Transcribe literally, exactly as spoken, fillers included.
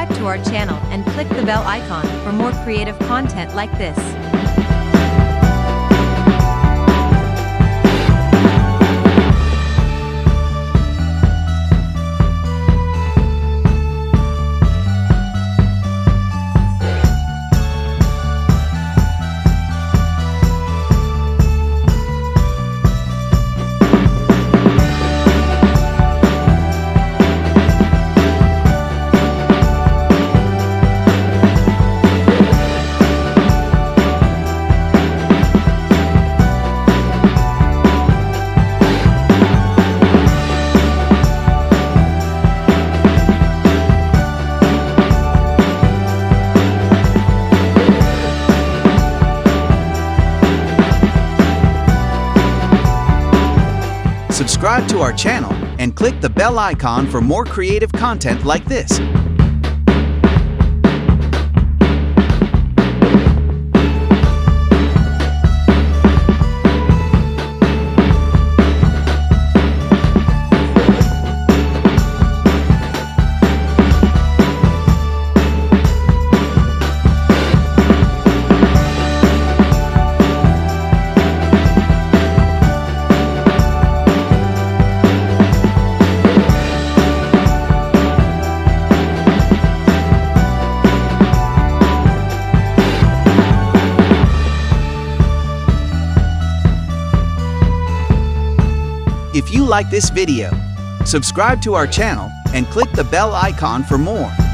Subscribe to our channel and click the bell icon for more creative content like this. Subscribe to our channel and click the bell icon for more creative content like this. If you like this video, subscribe to our channel and click the bell icon for more.